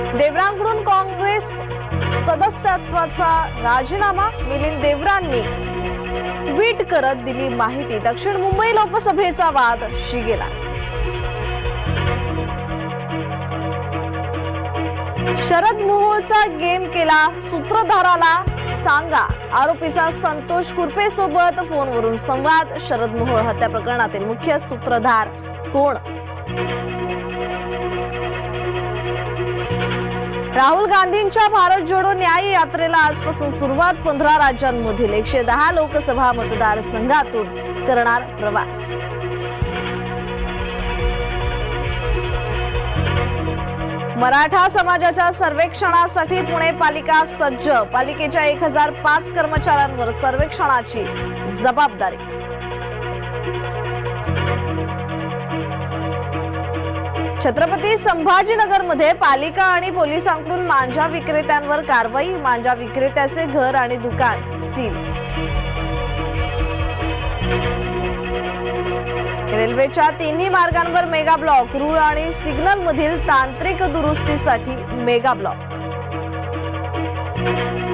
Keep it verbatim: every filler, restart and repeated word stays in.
देवरांकडून काँग्रेस सदस्यत्वाचा राजीनामा, मिलिंद देवरांनी ट्विट करत दिली माहिती। दक्षिण मुंबई लोकसभेचा वाद शिगेला। शरद मोहोळचा गेम केला सूत्रधाराला सांगा, आरोपीचा संतोष कुरपे सोबत फोनवरून संवाद। शरद मोहोळ हत्या प्रकरणातील मुख्य सूत्रधार कोण? राहुल गांधींच्या भारत जोडो न्याय यात्रेला आजपासून सुरुवात। पंधरा राज्यांमधील एकशे दहा लोकसभा मतदारसंघातून करणार प्रवास। मराठा समाजाच्या सर्वेक्षणासाठी पुणे पालिका सज्ज। पालिकेच्या एक हजार पाच कर्मचाऱ्यांवर सर्वेक्षणाची जबाबदारी। छत्रपती संभाजीनगरमध्ये पालिका आणि पोलिसांकडून मांजा विक्रेत्यांवर कारवाई। मांजा विक्रेत्याचे घर आणि दुकान सील। रेल्वेच्या तिन्ही मार्गांवर मेगा ब्लॉक। रूळ आणि सिग्नल मधील तांत्रिक दुरुस्तीसाठी मेगा ब्लॉक।